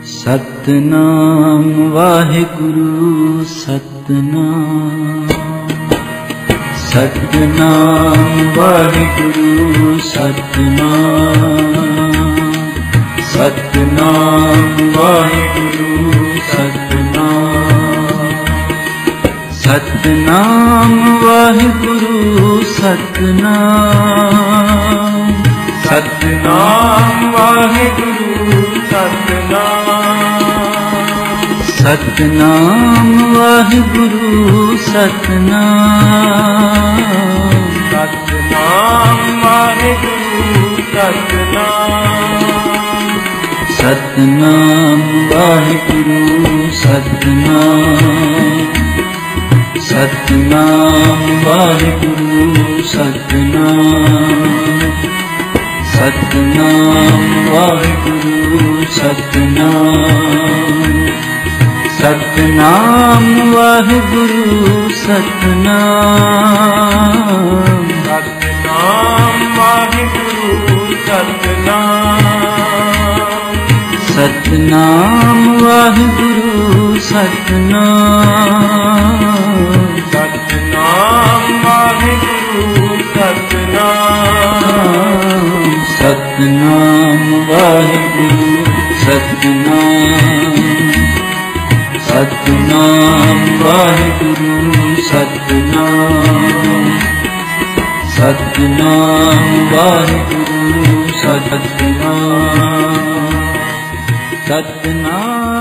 Satnam Waheguru Satnam. Satnam Waheguru Satnam. Satnam Waheguru Satnam. Satnam Waheguru Satnam. Satnam Waheguru Satnam. Satnam Waheguru Satnam. Satnam Waheguru Satnam. Satnam Waheguru Satnam. Satnam Waheguru Satnam. Satnam Waheguru Satnam. Satnam Waheguru Satnam. Satnam Waheguru Satnam. Satnam Waheguru Satnam. Satnam Waheguru Satnam. Satnam Waheguru Satnam. Satnam Waheguru Satnam. Satnam Waheguru Satnam. Satnam